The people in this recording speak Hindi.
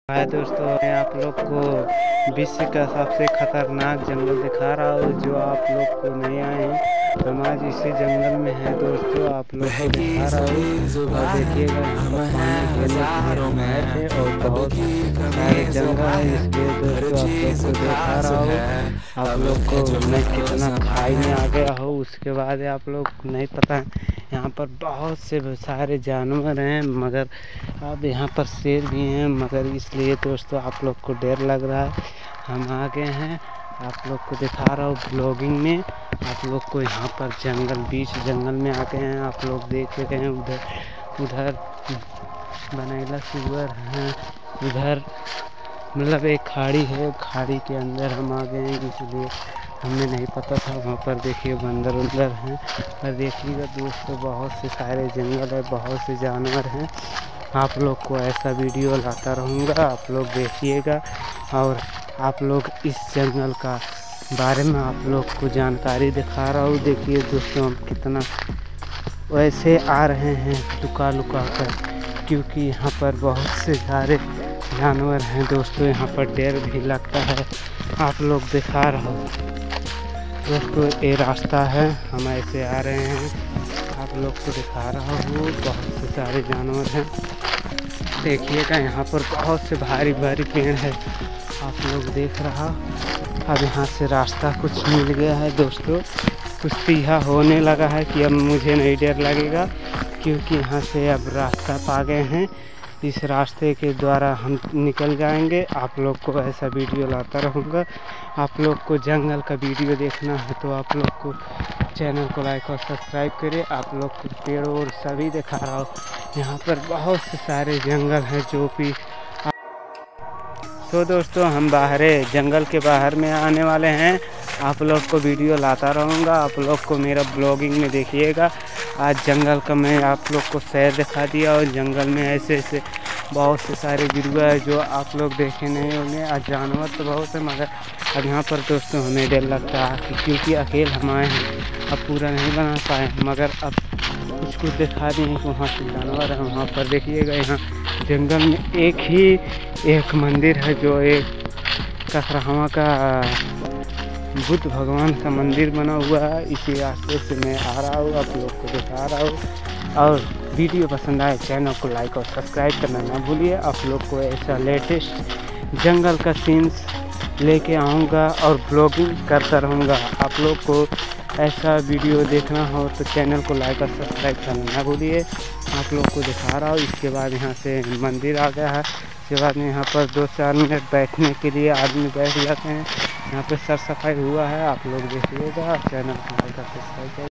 हाय दोस्तों, मैं आप लोग को विश्व का सबसे खतरनाक जंगल दिखा रहा हूँ जो आप लोग को नहीं आए हैं। हम आज इसी जंगल में हैं दोस्तों, आप लोग को दिखा रहा हूँ। और देखिएगा यहाँ पर पानी लेने के लिए हम आए थे और बहुत सारे जंगल है, इसलिए दोस्तों आप लोग को दिखा रहा हूँ। आप लोग को मैं कितना खाई में आ गया हो उसके बाद आप लोग को नहीं पता है। यहाँ पर बहुत से सारे जानवर हैं, मगर अब यहाँ पर शेर भी हैं, मगर इसलिए दोस्तों आप लोग को डर लग रहा है। हम आ गए हैं, आप लोग को दिखा रहा हूँ ब्लॉगिंग में। आप लोग को यहाँ पर बीच जंगल में आ गए हैं। आप लोग देख रहे हैं उधर बनेला सुअर हैं, उधर मतलब एक खाड़ी है, खाड़ी के अंदर हम आ गए हैं, इसलिए हमें नहीं पता था। वहाँ पर देखिए बंदर उंदर हैं। और देखिएगा दोस्तों बहुत से सारे जंगल है, बहुत से जानवर हैं। आप लोग को ऐसा वीडियो लाता रहूँगा, आप लोग देखिएगा। और आप लोग इस जंगल का बारे में आप लोग को जानकारी दिखा रहा हूँ। देखिए दोस्तों हम कितना वैसे आ रहे हैं लुका कर, क्योंकि यहाँ पर बहुत से सारे जानवर हैं दोस्तों। यहाँ पर डर भी लगता है। आप लोग दिखा रहा हूँ दोस्तों, ये रास्ता है, हम ऐसे आ रहे हैं। आप लोग को दिखा रहा हूँ, बहुत से सारे जानवर हैं। देखिएगा यहाँ पर बहुत से भारी पेड़ है, आप लोग देख रहा। अब यहाँ से रास्ता कुछ मिल गया है दोस्तों, कुछ तीहा होने लगा है कि अब मुझे नहीं डर लगेगा, क्योंकि यहाँ से अब रास्ता पा गए हैं। इस रास्ते के द्वारा हम निकल जाएंगे। आप लोग को ऐसा वीडियो लाता रहूँगा। आप लोग को जंगल का वीडियो देखना है तो आप लोग को चैनल को लाइक और सब्सक्राइब करें। आप लोग को पेड़ और सभी दिखा रहा हूँ। यहाँ पर बहुत से सारे जंगल हैं जो भी। तो दोस्तों हम जंगल के बाहर में आने वाले हैं। आप लोग को वीडियो लाता रहूँगा। आप लोग को मेरा ब्लॉगिंग में देखिएगा। आज जंगल का मैं आप लोग को सैर दिखा दिया, और जंगल में ऐसे बहुत से सारे गिरुआ है जो आप लोग देखे नहीं होंगे। आज जानवर तो बहुत है, मगर अब यहाँ पर दोस्तों हमें डर लगता है क्योंकि अकेले हम आए हैं, अब पूरा नहीं बना पाए, मगर अब कुछ दिखा दिए कि वहाँ से जानवर है। वहाँ पर देखिएगा, यहाँ जंगल में एक मंदिर है जो एक कसरहवा का बुद्ध भगवान का मंदिर बना हुआ है। इसी रास्ते से मैं आ रहा हूँ, आप लोग को दिखा रहा हूँ। और वीडियो पसंद आए चैनल को लाइक और सब्सक्राइब करना ना भूलिए। आप लोग को ऐसा लेटेस्ट जंगल का सीन्स लेके आऊँगा और ब्लॉगिंग करता रहूँगा। आप लोग को ऐसा वीडियो देखना हो तो चैनल को लाइक और सब्सक्राइब करना ना भूलिए। आप लोग को दिखा रहा हूँ। इसके बाद यहाँ से मंदिर आ गया है। इसके बाद में यहाँ पर 2-4 मिनट बैठने के लिए आदमी बैठ जाते हैं। यहाँ पे सर सफाई हुआ है, आप लोग देखिएगा। चैनल को लाइक और सब्सक्राइब